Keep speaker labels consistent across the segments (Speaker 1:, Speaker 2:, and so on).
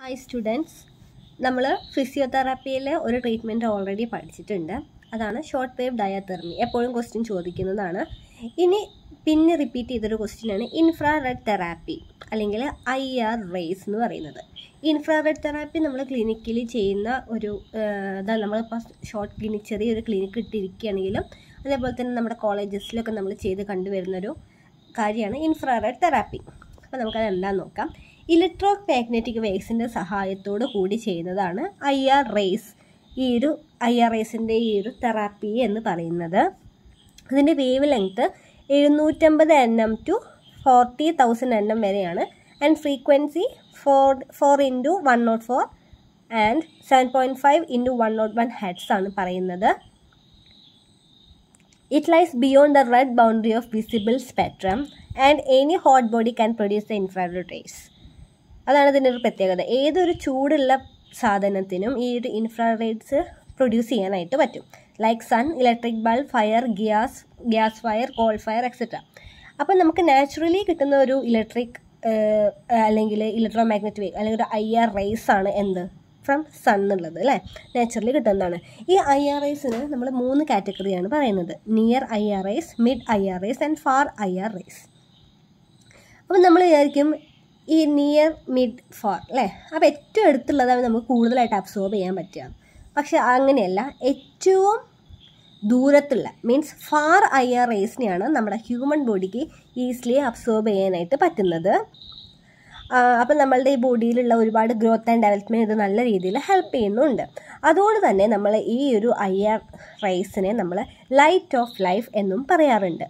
Speaker 1: Hi students, നമ്മൾ ഫിസിയോതെറാപ്പിയിൽ ഒരു treatment already പഠിച്ചിട്ടുണ്ട്. അതാണ് ഷോർട്ട് വേവ് ഡയതെർമി. എപ്പോഴും ക്വസ്റ്റ്യൻ ചോദിക്കുന്നതാണ്. പിന്നെ റിപ്പീറ്റ് ചെയ്തൊരു ക്വസ്റ്റ്യനാണ് ഇൻഫ്രാറെഡ് തെറാപ്പി അല്ലെങ്കിൽ IR റേസ് എന്ന് പറയുന്നത്. ഇൻഫ്രാറെഡ് തെറാപ്പി നമ്മൾ ക്ലിനിക്കലി ചെയ്യുന്ന ഒരു നമ്മളിപ്പോൾ ചെറിയൊരു ക്ലിനിക്ക് ഇട്ടിരിക്കുകയാണെങ്കിലും അതേപോലെ തന്നെ നമ്മുടെ കോളേജസിലൊക്കെ നമ്മൾ ചെയ്ത് കണ്ടുവരുന്നൊരു കാര്യമാണ് ഇൻഫ്രാറെഡ് തെറാപ്പി. അപ്പോൾ നമുക്കത് എന്താണെന്ന് നോക്കാം. ഇലക്ട്രോ മാഗ്നറ്റിക് വേവ്സിൻ്റെ സഹായത്തോട് കൂടി ചെയ്യുന്നതാണ് IR റേസ്. IR റേസിൻ്റെ ഈ ഒരു തെറാപ്പി എന്ന് പറയുന്നത്. ഇതിൻ്റെ wave length 750 nm to 40,000 nm വരെയാണ്. ആൻഡ് ഫ്രീക്വൻസി 4 × 104 ആൻഡ് 7.5 × 101 ഹെർട്സ് ആണ് പറയുന്നത്. It lies beyond the red boundary of visible spectrum and any hot body can produce the infrared rays. അതാണ് ഇതിൻ്റെ ഒരു പ്രത്യേകത. ഏതൊരു ചൂടുള്ള സാധനത്തിനും ഈ ഒരു ഇൻഫ്രാറെഡ്സ് പ്രൊഡ്യൂസ് ചെയ്യാനായിട്ട് പറ്റും. Like sun, electric bulb, fire, gas fire, coal fire etcetera. അപ്പം നമുക്ക് നാച്ചുറലി കിട്ടുന്ന ഒരു ഇലക്ട്രിക് അല്ലെങ്കിൽ ഇലക്ട്രോ മാഗ്നറ്റിക് വേവ് അല്ലെങ്കിൽ ഒരു IR റേസ് ആണ് എന്ത് ഫ്രം സൺ എന്നുള്ളത് അല്ലേ, നാച്ചുറലി കിട്ടുന്നതാണ്. ഈ IR റേസിന് നമ്മൾ 3 കാറ്റഗറിയാണ് പറയുന്നത്. Near IR rays, mid IR rays and far IR rays. അപ്പം നമ്മൾ വിചാരിക്കും ഈ നിയർ, മിഡ്, ഫാർ അല്ലേ, അപ്പോൾ ഏറ്റവും അടുത്തുള്ളതാണ് നമുക്ക് കൂടുതലായിട്ട് അബ്സോർബ് ചെയ്യാൻ പറ്റുക. പക്ഷെ അങ്ങനെയല്ല, ഏറ്റവും ദൂരത്തുള്ള മീൻസ് ഫാർ IR റേസിനെയാണ് നമ്മുടെ ഹ്യൂമൻ ബോഡിക്ക് ഈസിലി അബ്സോർബ് ചെയ്യാനായിട്ട് പറ്റുന്നത്. അപ്പം നമ്മളുടെ ഈ ബോഡിയിലുള്ള ഒരുപാട് ഗ്രോത്ത് ആൻഡ് ഡെവലപ്മെൻറ്റ് ഇത് നല്ല രീതിയിൽ ഹെൽപ്പ് ചെയ്യുന്നുണ്ട്. അതുകൊണ്ട് തന്നെ നമ്മൾ ഈ ഒരു IR റേസിനെ നമ്മൾ ലൈറ്റ് ഓഫ് ലൈഫ് എന്നും പറയാറുണ്ട്.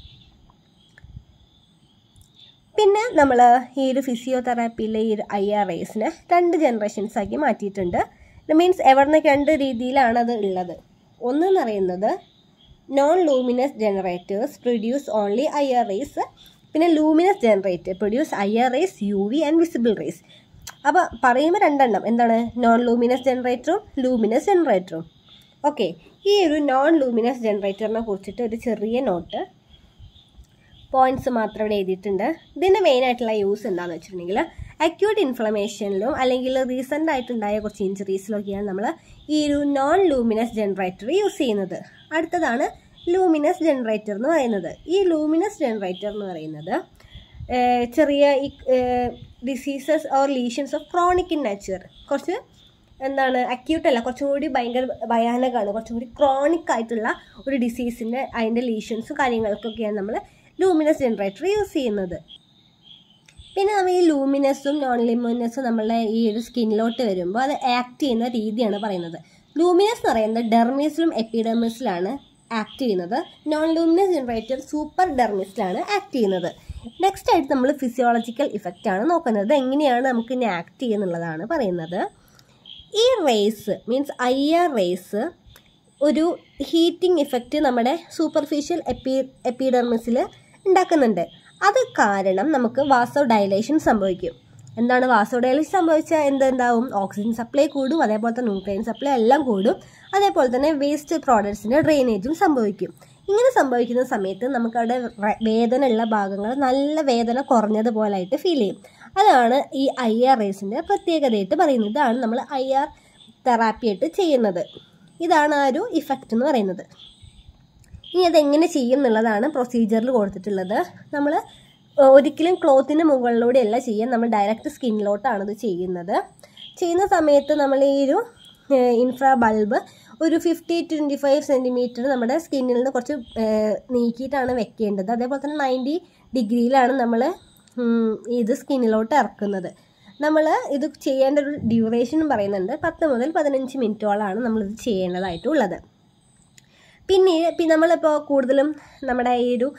Speaker 1: പിന്നെ നമ്മൾ ഈ ഒരു ഫിസിയോതെറാപ്പിയിലെ ഈ ഒരു IR റേസിനെ 2 ജനറേഷൻസ് ആക്കി മാറ്റിയിട്ടുണ്ട്. മീൻസ് എവിടുന്നൊക്കെ 2 രീതിയിലാണ് അത് ഉള്ളത്. ഒന്നെന്ന് പറയുന്നത് non luminous generators produce only IR rays. പിന്നെ luminous generator produce IR rays, UV and visible rays. അപ്പോൾ പറയുമ്പോൾ 2 എണ്ണം എന്താണ്, നോൺ ലൂമിനസ് ജനറേറ്ററും ലൂമിനസ് ജനറേറ്ററും. ഓക്കെ, ഈ ഒരു നോൺ ലൂമിനസ് ജനറേറ്ററിനെ കുറിച്ചിട്ട് ഒരു ചെറിയ നോട്ട് പോയിന്റ്സ് മാത്രം ഇവിടെ എഴുതിയിട്ടുണ്ട്. ഇതിൻ്റെ മെയിനായിട്ടുള്ള യൂസ് എന്താണെന്ന് വെച്ചിട്ടുണ്ടെങ്കിൽ അക്യൂട്ട് ഇൻഫ്ലമേഷനിലും അല്ലെങ്കിൽ റീസെൻ്റ് ആയിട്ടുണ്ടായ കുറച്ച് ഇഞ്ചുറീസിലൊക്കെയാണ് നമ്മൾ ഈ ഒരു നോൺ ലൂമിനസ് ജനറേറ്റർ യൂസ് ചെയ്യുന്നത്. അടുത്തതാണ് ലൂമിനസ് ജനറേറ്റർ എന്ന് പറയുന്നത്. ഈ ലൂമിനസ് ജനറേറ്റർ എന്ന് പറയുന്നത് ചെറിയ ഈ diseases or lesions of chronic in nature, കുറച്ച് എന്താണ് അക്യൂട്ടല്ല, കുറച്ചും കൂടി ഭയങ്കര ഭയാനകമാണ്, കുറച്ചും കൂടി ക്രോണിക് ആയിട്ടുള്ള ഒരു ഡിസീസിൻ്റെ അതിൻ്റെ ലീഷൻസും കാര്യങ്ങൾക്കൊക്കെയാണ് നമ്മൾ ലൂമിനസ് ജനറേറ്റർ യൂസ് ചെയ്യുന്നത്. പിന്നെ നമ്മൾ ഈ ലൂമിനസും നോൺ ലൂമിനസും നമ്മളുടെ ഈ ഒരു സ്കിന്നിലോട്ട് വരുമ്പോൾ അത് ആക്ട് ചെയ്യുന്ന രീതിയാണ് പറയുന്നത്. ലൂമിനസ് എന്ന് പറയുന്നത് ഡെർമിസിലും എപ്പിഡെർമിസിലാണ് ആക്ട് ചെയ്യുന്നത്. നോൺ ലൂമിനസ് ജനറേറ്റർ സൂപ്പർ ഡെർമിസിലാണ് ആക്ട് ചെയ്യുന്നത്. നെക്സ്റ്റ് ആയിട്ട് നമ്മൾ ഫിസിയോളജിക്കൽ ഇഫക്റ്റ് ആണ് നോക്കുന്നത്. എങ്ങനെയാണ് നമുക്ക് ഇനി ആക്ട് ചെയ്യുന്നുള്ളതാണ് പറയുന്നത്. ഈ റേസ് മീൻസ് IR റേസ് ഒരു ഹീറ്റിംഗ് ഇഫക്റ്റ് നമ്മുടെ സൂപ്പർഫിഷ്യൽ എപ്പിഡെർമിസിൽ ഉണ്ടാക്കുന്നുണ്ട്. അത് കാരണം നമുക്ക് വാസോ ഡയലേഷൻ സംഭവിക്കും. എന്താണ് വാസോ ഡയലേഷൻ സംഭവിച്ചാൽ എന്തുണ്ടാവും, ഓക്സിജൻ സപ്ലൈ കൂടും, അതേപോലെ തന്നെ ന്യൂട്രിയൻ സപ്ലൈ എല്ലാം കൂടും, അതേപോലെ തന്നെ വേസ്റ്റ് പ്രോഡക്ട്സിൻ്റെ ഡ്രെയിനേജും സംഭവിക്കും. ഇങ്ങനെ സംഭവിക്കുന്ന സമയത്ത് നമുക്കവിടെ വേദന ഉള്ള ഭാഗങ്ങൾ നല്ല വേദന കുറഞ്ഞതുപോലായിട്ട് ഫീൽ ചെയ്യും. അതാണ് ഈ IR റേസിൻ്റെ പ്രത്യേകതയായിട്ട് പറയുന്നത്. ഇതാണ് നമ്മൾ IR തെറാപ്പി ആയിട്ട് ചെയ്യുന്നത്. ഇതാണ് ആ ഒരു ഇഫക്റ്റ് എന്ന് പറയുന്നത്. ഇനി അതെങ്ങനെ ചെയ്യും എന്നുള്ളതാണ് പ്രൊസീജിയറിൽ കൊടുത്തിട്ടുള്ളത്. നമ്മൾ ഒരിക്കലും ക്ലോത്തിന് മുകളിലൂടെയല്ല ചെയ്യാൻ, നമ്മൾ ഡയറക്റ്റ് സ്കിന്നിലോട്ടാണ് ഇത് ചെയ്യുന്നത്. ചെയ്യുന്ന സമയത്ത് നമ്മൾ ഈ ഒരു ഇൻഫ്രാ ബൾബ് ഒരു 50-25 സെൻറ്റിമീറ്റർ നമ്മുടെ സ്കിന്നിൽ നിന്ന് കുറച്ച് നീക്കിയിട്ടാണ് വെക്കേണ്ടത്. അതേപോലെ തന്നെ 90 ഡിഗ്രിയിലാണ് നമ്മൾ ഇത് സ്കിന്നിലോട്ട് ഇറക്കുന്നത്. നമ്മൾ ഇത് ചെയ്യേണ്ട ഒരു ഡ്യൂറേഷൻ പറയുന്നുണ്ട് 10 മുതൽ 15 മിനിറ്റോളാണ് നമ്മളിത് ചെയ്യേണ്ടതായിട്ടുള്ളത്. പിന്നെ നമ്മളിപ്പോൾ കൂടുതലും നമ്മുടെ ഈ ഒരു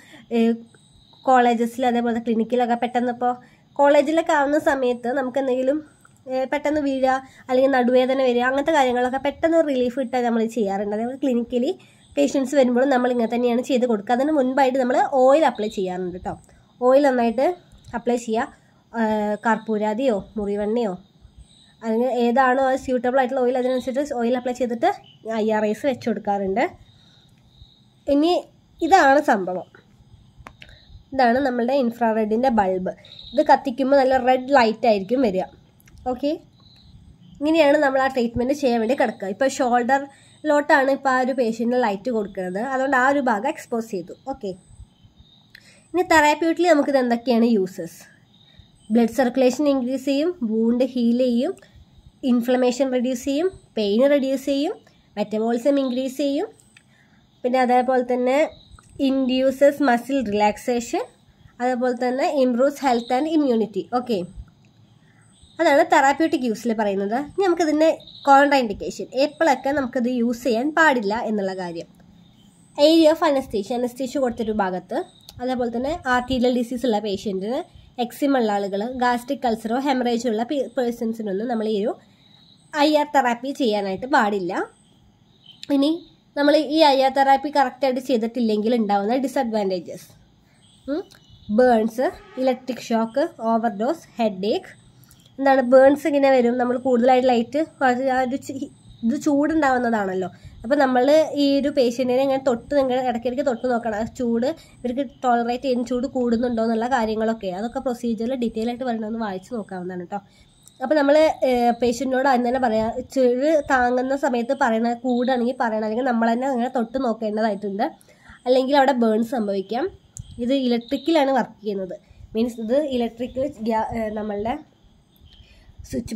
Speaker 1: കോളേജസിൽ അതേപോലെ ക്ലിനിക്കിലൊക്കെ പെട്ടെന്ന് ഇപ്പോൾ കോളേജിലൊക്കെ ആവുന്ന സമയത്ത് നമുക്ക് എന്തെങ്കിലും പെട്ടെന്ന് വീഴുക അല്ലെങ്കിൽ നടുവേദന വരിക അങ്ങനത്തെ കാര്യങ്ങളൊക്കെ പെട്ടെന്ന് റിലീഫ് കിട്ടാൻ നമ്മൾ ചെയ്യാറുണ്ട്. അതേപോലെ ക്ലിനിക്കലി പേഷ്യൻസ് വരുമ്പോഴും നമ്മൾ ഇങ്ങനെ തന്നെയാണ് ചെയ്ത് കൊടുക്കുക. അതിന് മുൻപായിട്ട് നമ്മൾ ഓയിൽ അപ്ലൈ ചെയ്യാറുണ്ട് കേട്ടോ. ഓയിൽ നന്നായിട്ട് അപ്ലൈ ചെയ്യുക. കർപ്പൂരാതിയോ മുറിവെണ്ണയോ അല്ലെങ്കിൽ ഏതാണോ അത് സ്യൂട്ടബിൾ ആയിട്ടുള്ള ഓയിൽ അതിനനുസരിച്ച് ഓയിൽ അപ്ലൈ ചെയ്തിട്ട് IR റേസ് വെച്ച് കൊടുക്കാറുണ്ട്. ഇനി ഇതാണ് സംഭവം. ഇതാണ് നമ്മളുടെ ഇൻഫ്രാറെഡിൻ്റെ ബൾബ്. ഇത് കത്തിക്കുമ്പോൾ നല്ല റെഡ് ലൈറ്റ് ആയിരിക്കും വരിക. ഓക്കെ, ഇങ്ങനെയാണ് നമ്മൾ ആ ട്രീറ്റ്മെൻറ്റ് ചെയ്യാൻ വേണ്ടി കിടക്കുക. ഇപ്പോൾ ഷോൾഡറിലോട്ടാണ് ഇപ്പോൾ ആ ഒരു പേഷ്യൻറ്റിന് ലൈറ്റ് കൊടുക്കുന്നത്, അതുകൊണ്ട് ആ ഒരു ഭാഗം എക്സ്പോസ് ചെയ്തു. ഓക്കെ, ഇനി തെറാപ്യൂട്ടിൽ നമുക്കിത് എന്തൊക്കെയാണ് യൂസസ്? ബ്ലഡ് സർക്കുലേഷൻ ഇൻക്രീസ് ചെയ്യും, വൂണ്ട് ഹീൽ ചെയ്യും, ഇൻഫ്ലമേഷൻ റെഡ്യൂസ് ചെയ്യും, പെയിൻ റെഡ്യൂസ് ചെയ്യും, മെറ്റബോളിസം ഇൻക്രീസ് ചെയ്യും, പിന്നെ അതേപോലെ തന്നെ ഇൻഡ്യൂസസ് മസിൽ റിലാക്സേഷൻ, അതേപോലെ തന്നെ improves health and immunity. Okay, അതാണ് തെറാപ്യൂട്ടിക് യൂസിൽ പറയുന്നത്. ഇനി നമുക്കിതിൻ്റെ കോൺട്രാ ഇൻഡിക്കേഷൻ, എപ്പോഴൊക്കെ നമുക്കിത് യൂസ് ചെയ്യാൻ പാടില്ല എന്നുള്ള കാര്യം. ഏരിയ ഓഫ് അനസ്തീഷ്യ കൊടുത്തൊരു ഭാഗത്ത്, അതേപോലെ തന്നെ ആർട്ടീരിയൽ ഡിസീസ് ഉള്ള പേഷ്യൻറ്റിന്, എക്സിമ ഉള്ള ആളുകൾ, ഗാസ്ട്രിക് അൾസറോ ഹെമറേജോ ഉള്ള പേഴ്സൺസിനൊന്നും നമ്മൾ ഈ ഒരു IR തെറാപ്പി ചെയ്യാനായിട്ട് പാടില്ല. ഇനി നമ്മൾ ഈ IR തെറാപ്പി കറക്റ്റായിട്ട് ചെയ്തിട്ടില്ലെങ്കിൽ ഉണ്ടാകുന്ന disadvantages: burns, electric shock, overdose, headache. എന്താണ് ബേൺസ്? ഇങ്ങനെ വരും, നമ്മൾ കൂടുതലായിട്ട് ലൈറ്റ് ഇത് ചൂടുണ്ടാവുന്നതാണല്ലോ. അപ്പോൾ നമ്മൾ ഈ ഒരു പേഷ്യൻറ്റിനെ ഇങ്ങനെ നിങ്ങൾ ഇടയ്ക്കിടയ്ക്ക് തൊട്ട് നോക്കണം, ചൂട് ഇവർക്ക് ടോളറേറ്റ് ചെയ്യുന്ന ചൂട് കൂടുന്നുണ്ടോ എന്നുള്ള കാര്യങ്ങളൊക്കെ. അതൊക്കെ പ്രൊസീജിയറിൽ ഡീറ്റെയിൽ ആയിട്ട് പറയണമെന്ന് വായിച്ച് നോക്കാവുന്നതാണ് കേട്ടോ. അപ്പോൾ നമ്മൾ പേഷ്യൻറ്റിനോട് അതിന് തന്നെ പറയാം, ചൂട് താങ്ങുന്ന സമയത്ത് കൂടുകയാണെങ്കിൽ പറയണം, അല്ലെങ്കിൽ നമ്മൾ തന്നെ അങ്ങനെ തൊട്ട് നോക്കേണ്ടതായിട്ടുണ്ട്, അല്ലെങ്കിൽ അവിടെ ബേൺസ് സംഭവിക്കാം. ഇത് ഇലക്ട്രിക്കിലാണ് വർക്ക് ചെയ്യുന്നത്. മീൻസ് ഇത് ഇലക്ട്രിക്കൽ നമ്മളുടെ സ്വിച്ച്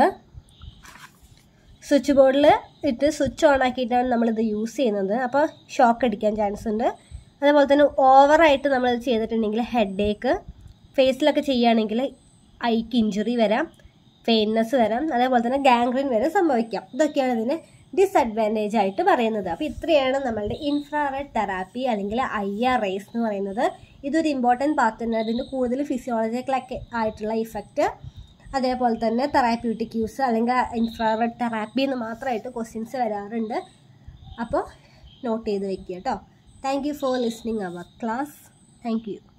Speaker 1: ബോർഡിൽ ഇട്ട് സ്വിച്ച് ഓൺ ആക്കിയിട്ടാണ് നമ്മളിത് യൂസ് ചെയ്യുന്നത്. അപ്പോൾ ഷോക്ക് അടിക്കാൻ ചാൻസ് ഉണ്ട്. അതേപോലെ തന്നെ ഓവറായിട്ട് നമ്മളിത് ചെയ്തിട്ടുണ്ടെങ്കിൽ ഹെഡ് ഏക്ക്, ഫേസിലൊക്കെ ചെയ്യുകയാണെങ്കിൽ ഐക്ക് ഇഞ്ചുറി വരാം, പെയിൻനെസ് വരാം, അതേപോലെ തന്നെ ഗാംഗ്രീൻ വരെ സംഭവിക്കാം. ഇതൊക്കെയാണ് ഇതിന് ഡിസഡ്വാൻറ്റേജ് ആയിട്ട് പറയുന്നത്. അപ്പോൾ ഇത്രയാണ് നമ്മളുടെ ഇൻഫ്രാറെഡ് തെറാപ്പി അല്ലെങ്കിൽ IR റേസ് എന്ന് പറയുന്നത്. ഇതൊരു ഇമ്പോർട്ടൻറ്റ് പാർട്ട് തന്നെ. അതിൻ്റെ കൂടുതൽ ഫിസിയോളജിക്കലൊക്കെ ആയിട്ടുള്ള ഇഫക്റ്റ്, അതേപോലെ തന്നെ തെറാപ്യൂട്ടിക് യൂസ് അല്ലെങ്കിൽ ഇൻഫ്രാറെഡ് തെറാപ്പി എന്ന് മാത്രമായിട്ട് ക്വസ്റ്റ്യൻസ് വരാറുണ്ട്. അപ്പോൾ നോട്ട് ചെയ്ത് വെക്കുക കേട്ടോ. Thank you for listening our class. Thank U.